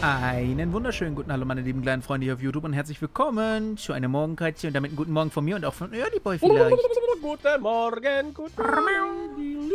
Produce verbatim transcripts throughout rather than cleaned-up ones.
Einen wunderschönen guten Hallo, meine lieben kleinen Freunde hier auf YouTube und herzlich willkommen zu einer Morgenkatze und damit einen guten Morgen von mir und auch von Early Boy vielleicht. Guten Morgen, guten Morgen.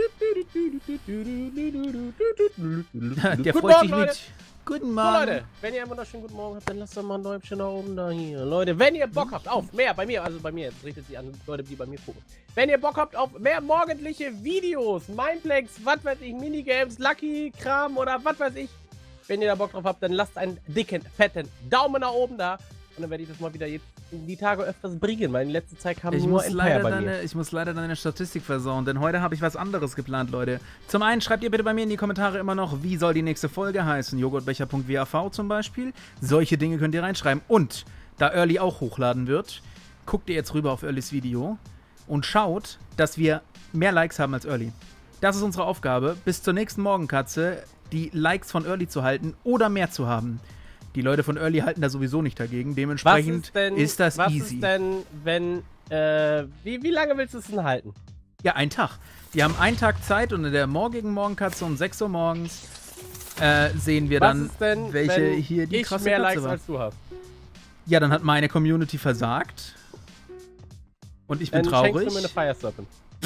Der Guten freut sich Morgen, mit. Guten So, Morgen. Leute, wenn ihr einen wunderschönen guten Morgen habt, dann lasst doch mal ein Däumchen nach oben da hier. Leute, wenn ihr Bock habt auf mehr, bei mir, also bei mir, jetzt richtet sich an Leute, die bei mir gucken. Wenn ihr Bock habt auf mehr morgendliche Videos, Mindplex, was weiß ich, Minigames, Lucky, Kram oder was weiß ich. Wenn ihr da Bock drauf habt, dann lasst einen dicken, fetten Daumen nach oben da. Und dann werde ich das mal wieder jetzt in die Tage öfters bringen, weil in letzter Zeit kam Ich nur muss, Empire leider bei deine, mir. ich muss leider deine Statistik versauen, denn heute habe ich was anderes geplant, Leute. Zum einen schreibt ihr bitte bei mir in die Kommentare immer noch, wie soll die nächste Folge heißen. Joghurtbecher punkt w a v zum Beispiel. Solche Dinge könnt ihr reinschreiben. Und da Early auch hochladen wird, guckt ihr jetzt rüber auf Earlys Video und schaut, dass wir mehr Likes haben als Early. Das ist unsere Aufgabe, bis zur nächsten Morgenkatze die Likes von Early zu halten oder mehr zu haben. Die Leute von Early halten da sowieso nicht dagegen. Dementsprechend ist, denn, ist das was easy. Was ist denn, wenn, äh, wie, wie lange willst du es denn halten? Ja, einen Tag. Die haben einen Tag Zeit und in der morgigen Morgenkatze um sechs Uhr morgens äh, sehen wir was dann, ist denn, welche wenn hier die ich krasse mehr Katze Likes war. als du hast? Ja, dann hat meine Community versagt. Und ich bin dann traurig. Schenkst du mir eine Fire Serpent.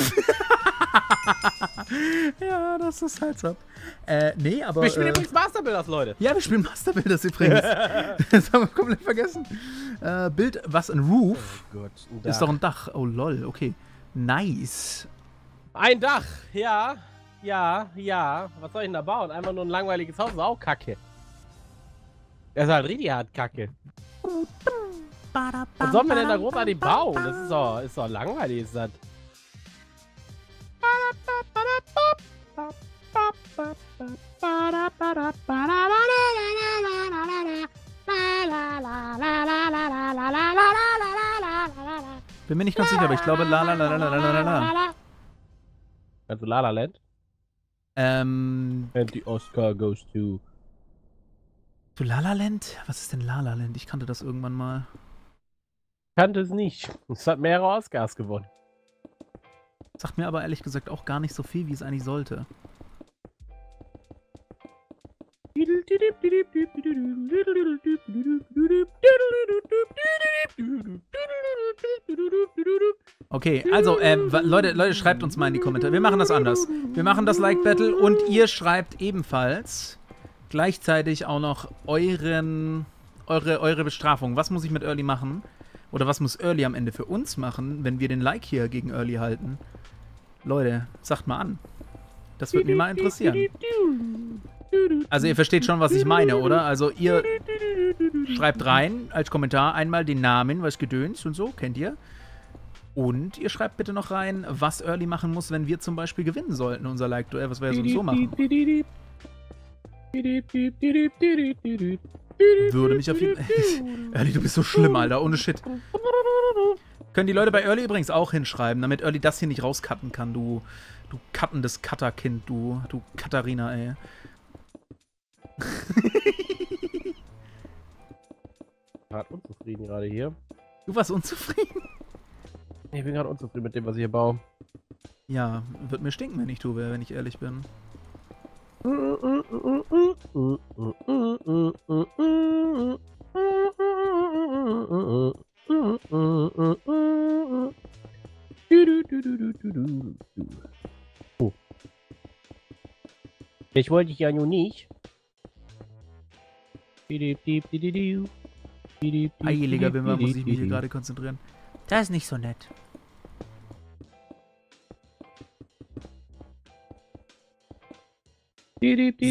Ja, das ist halt so. Äh, nee, aber... Wir spielen äh, übrigens Master Builders, Leute. Ja, wir spielen Master Builders übrigens. Das haben wir komplett vergessen. Äh, Bild, was, ein Roof? Oh Gott, ein Ist doch ein Dach. Oh, lol, okay. Nice. Ein Dach, ja, ja, ja. Was soll ich denn da bauen? Einfach nur ein langweiliges Haus, ist auch kacke. Das ist halt richtig hart kacke. Was sollen wir denn da großartig bauen? Das ist doch, ist doch langweilig, ist das. Bin mir nicht ganz sicher, aber ich glaube la la la la la la la la. Also La La Land? Ähm... And the Oscar goes to... Zu La La Land? Was ist denn La La Land? Ich kannte das irgendwann mal. Kannte es nicht. Es hat mehrere Oscars gewonnen. Sagt mir aber ehrlich gesagt auch gar nicht so viel, wie es eigentlich sollte. Okay, also, äh, Leute, Leute, schreibt uns mal in die Kommentare. Wir machen das anders. Wir machen das Like-Battle und ihr schreibt ebenfalls gleichzeitig auch noch euren, eure, eure Bestrafung. Was muss ich mit Early machen? Oder was muss Early am Ende für uns machen, wenn wir den Like hier gegen Early halten? Leute, sagt mal an. Das würde mich mal interessieren. Also ihr versteht schon, was ich meine, oder? Also ihr schreibt rein als Kommentar einmal den Namen, was Gedöns und so, kennt ihr. Und ihr schreibt bitte noch rein, was Early machen muss, wenn wir zum Beispiel gewinnen sollten, unser Like-Duell, was wir ja sowieso machen. Würde mich auf jeden Fall... Early, du bist so schlimm, Alter, ohne Shit. Können die Leute bei Early übrigens auch hinschreiben, damit Early das hier nicht rauscutten kann, du... Du cuttendes Cutterkind, du... Du Katharina, ey. Gerade unzufrieden gerade hier. Du warst unzufrieden? Ich bin gerade unzufrieden mit dem, was ich hier baue. Ja, wird mir stinken, wenn ich tue, wenn ich ehrlich bin. Oh. Ich wollte ich ja nur nicht. Heiliger Wimmer, muss ich mich hier gerade konzentrieren. Das ist nicht so nett. So.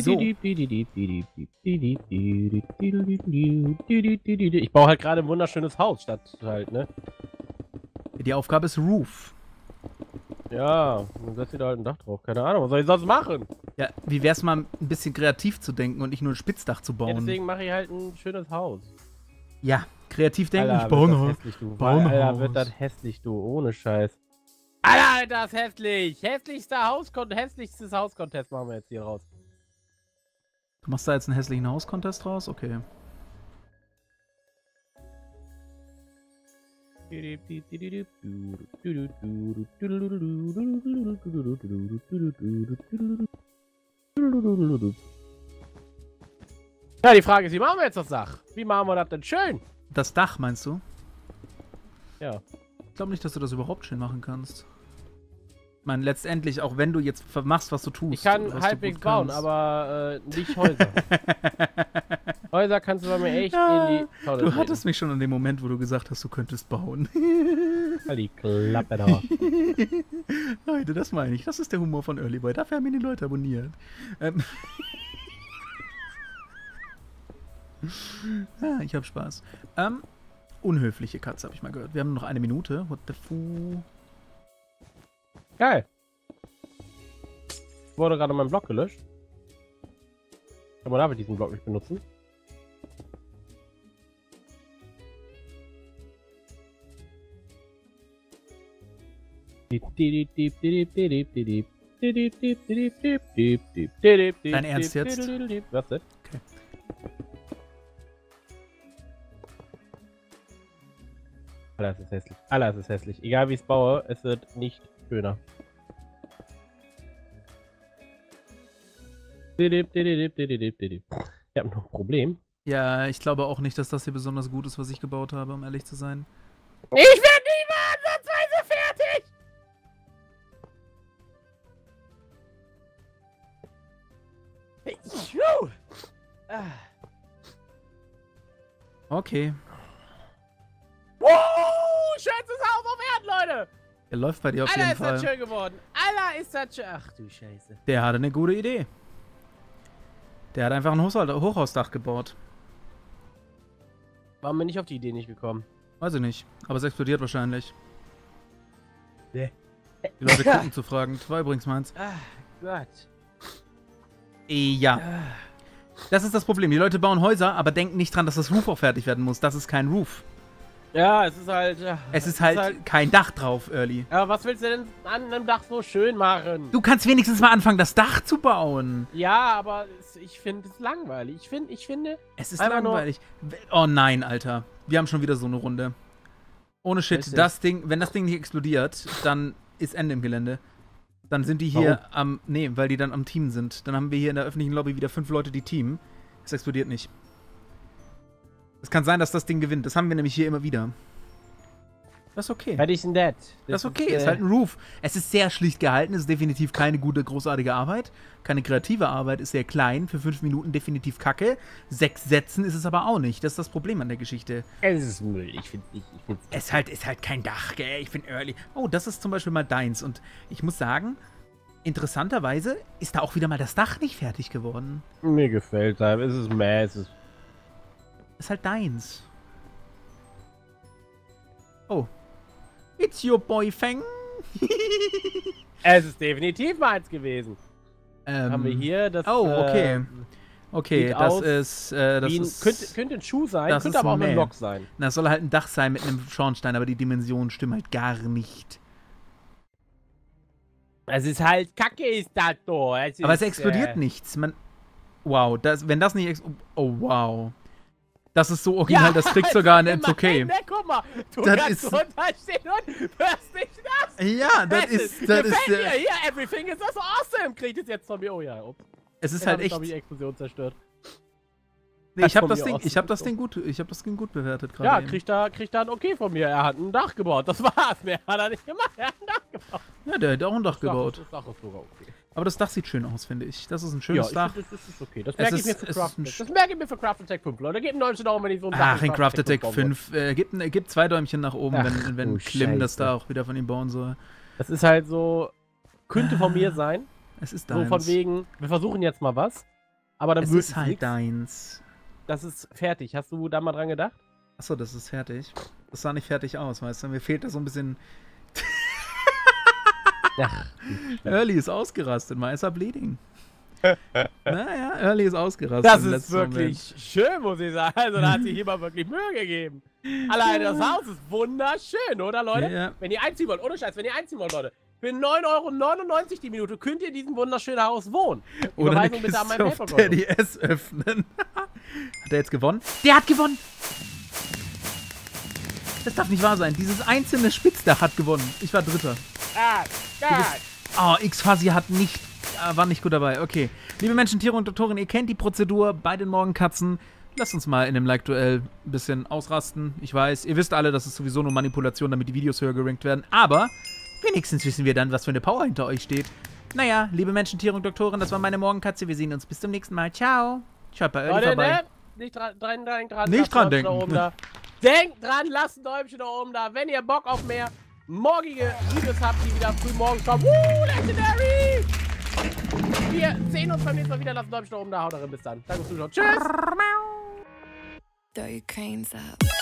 Ich baue halt gerade ein wunderschönes Haus statt halt, ne? Die Aufgabe ist Roof. Ja, dann setzt ihr da halt ein Dach drauf. Keine Ahnung, was soll ich sonst machen? Ja, wie wär's mal ein bisschen kreativ zu denken und nicht nur ein Spitzdach zu bauen? Ja, deswegen mache ich halt ein schönes Haus. Ja, kreativ denken, Alter, ich baue wird ein das Haus. hässlich, du. Bauen Alter, Haus. wird das hässlich, du. Ohne Scheiß. Alter, das ist hässlich. Hässlichster Hauskont hässlichstes Haus-Contest machen wir jetzt hier raus. Du machst da jetzt einen hässlichen Haus-Contest raus? Okay. Ja, die Frage ist, wie machen wir jetzt das Dach? Wie machen wir das denn schön? Das Dach, meinst du? Ja. Ich glaube nicht, dass du das überhaupt schön machen kannst. Ich meine, letztendlich, auch wenn du jetzt machst, was du tust. Ich kann halbwegs bauen, aber äh, nicht Häuser. Häuser kannst du bei mir echt ja, in die Tonne Du treten. hattest mich schon an dem Moment, wo du gesagt hast, du könntest bauen. Halt die Klappe da. Leute, das meine ich. Das ist der Humor von Early Boy. Dafür haben ihn die Leute abonniert. Ähm ja, ich hab Spaß. Ähm, unhöfliche Katze, habe ich mal gehört. Wir haben noch eine Minute. What the fu? Geil. Wurde gerade mein Block gelöscht. Kann man aber diesen Block nicht benutzen? Dein Ernst jetzt? Was denn? Okay. Alles ist hässlich. Alles ist hässlich. Egal wie ich es baue, es wird nicht schöner. Ich habe noch ein Problem. Ja, ich glaube auch nicht, dass das hier besonders gut ist, was ich gebaut habe, um ehrlich zu sein. Ich werde nie mal ansatzweise fertig! Okay. Wow! Schönstes Haus auf Erden, Leute! Er läuft bei dir auf Alter, jeden ist Fall. das schön geworden. Alter, ist das schön. Ach du Scheiße. Der hatte eine gute Idee. Der hat einfach ein Hochhaus- Hochhausdach gebaut. Warum bin ich auf die Idee nicht gekommen? Weiß ich nicht. Aber es explodiert wahrscheinlich. Nee. Die Leute gucken zu fragen. Das war übrigens meins. Ach Gott. Ja. Das ist das Problem. Die Leute bauen Häuser, aber denken nicht dran, dass das Roof auch fertig werden muss. Das ist kein Roof. Ja, es ist halt... Ja, Es ist halt, ist halt kein Dach drauf, Early. aber was willst du denn an einem Dach so schön machen? Du kannst wenigstens mal anfangen, das Dach zu bauen. Ja, aber es, ich finde es langweilig. Ich, find, ich finde... Es ist Einfach nur- langweilig. Oh nein, Alter. Wir haben schon wieder so eine Runde. Ohne Shit, Richtig. das Ding, wenn das Ding nicht explodiert, dann ist Ende im Gelände. Dann sind die hier Warum? am, nee, weil die dann am Team sind. Dann haben wir hier in der öffentlichen Lobby wieder fünf Leute, die teamen. Es explodiert nicht. Es kann sein, dass das Ding gewinnt. Das haben wir nämlich hier immer wieder. Das ist okay. Fertig sind dead. Das ist okay, ist halt ein Roof. Es ist sehr schlicht gehalten, es ist definitiv keine gute, großartige Arbeit. Keine kreative Arbeit, ist sehr klein, für fünf Minuten definitiv kacke. Sechs Sätzen ist es aber auch nicht. Das ist das Problem an der Geschichte. Es ist Müll. Ich finde nicht. Ich find's Es halt, ist halt kein Dach, gell? Ich bin early. Oh, das ist zum Beispiel mal deins. Und ich muss sagen, interessanterweise ist da auch wieder mal das Dach nicht fertig geworden. Mir gefällt es. Es ist meh. Es ist Ist halt deins. Oh. It's your boy Feng. Es ist definitiv meins gewesen. ähm, Haben wir hier das. Oh, okay. ähm, Okay, sieht das aus ist, äh, das wie ein, ist, könnte, könnte ein Schuh sein, das könnte ist aber auch ein ein Mäh. Block sein. Na, es soll halt ein Dach sein mit einem Schornstein, aber die Dimensionen stimmen halt gar nicht. Es ist halt Kacke, ist das doch. Es Aber ist, es explodiert äh, nichts. Man, wow, das, wenn das nicht ex oh wow. Das ist so original, das kriegt sogar ein It's okay. Ne, guck mal, du Das kannst ist- runterstehen und hörst nicht das. Ja, das ist, das Gefällt ist, mir. äh, Hier, everything is so awesome. Kriegt es jetzt von mir. Oh ja, ups. es ist Jetzt halt hab ich, echt. glaub ich, die Explosion zerstört. Nee, ich habe von das mir Ding, aus ich habe das so. Ding gut, ich habe das Ding gut bewertet gerade. Ja, eben. kriegt er, kriegt er ein Okay von mir. Er hat ein Dach gebaut. Das war's. Mehr hat er nicht gemacht. Er hat ein Dach gebaut. Ja, der hat auch ein Dach gebaut. Das Dach ist sogar okay. Aber das Dach sieht schön aus, finde ich. Das ist ein Ja, schönes ich Dach. find, das, das ist okay. Das Es merke ich ist- mir für es ist Craft ein Attack. Sch- Das merke ich mir für Craft Attack fünf, Leute. Gebt neunzehn Euro, wenn ich so ein Dach Ach, in Craft Attack bauen fünf. Äh, gibt, äh, gibt zwei Däumchen nach oben, Ach, wenn, wenn du Klim das Scheiße. da auch wieder von ihm bauen soll. will. Das ist halt so, könnte von mir sein. Es ist So deins. von wegen, wir versuchen jetzt mal was. Aber dann es wird ist halt nix. deins. Das ist fertig. Hast du da mal dran gedacht? Achso, das ist fertig. Das sah nicht fertig aus, weißt du? Mir fehlt da so ein bisschen. Ach, Early ist ausgerastet, mal ist er bleeding. Naja, Early ist ausgerastet. das im ist letzten wirklich Moment. schön, muss ich sagen. Also da hat sich jemand wirklich Mühe gegeben. Alleine das Haus ist wunderschön, oder Leute? Ja. Wenn ihr einziehen wollt, ohne Scheiß, wenn ihr einziehen wollt, Leute. Für neun Euro neunundneunzig die Minute könnt ihr in diesem wunderschönen Haus wohnen. Oder eine Überweisung bitte an Kiste mein auf PayPal-Konto. der D S öffnen. Hat er jetzt gewonnen? Der hat gewonnen! Das darf nicht wahr sein. Dieses einzelne Spitzdach hat gewonnen. Ich war Dritter. Ah, Du bist- Oh, X-Fuzzy hat nicht Ah, war nicht gut dabei, okay. Liebe Menschen, Tiere und Doktoren, ihr kennt die Prozedur bei den Morgenkatzen. Lasst uns mal in dem Like-Duell ein bisschen ausrasten. Ich weiß, ihr wisst alle, das ist sowieso nur Manipulation, damit die Videos höher gerankt werden. Aber wenigstens wissen wir dann, was für eine Power hinter euch steht. Naja, liebe Menschen, Tiere und Doktoren, das war meine Morgenkatze. Wir sehen uns bis zum nächsten Mal. Ciao. Schaut bei Early vorbei. Ne? Nicht dran, dran, dran, dran. Nicht dran denken. Da Denkt dran, lasst ein Däumchen da oben da. Wenn ihr Bock auf mehr morgige Videos habt, die wieder früh morgens kommen. Woo, Legendary! Wir sehen uns beim nächsten Mal wieder. Lasst ein Däumchen da oben da. Haut rein. Bis dann. Danke fürs Zuschauen. Tschüss. Throw your cranes up.